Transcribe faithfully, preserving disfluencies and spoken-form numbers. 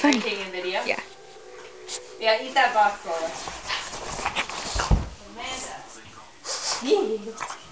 funny. Are you taking a video? Yeah. Yeah, eat that box, Lola. Amanda.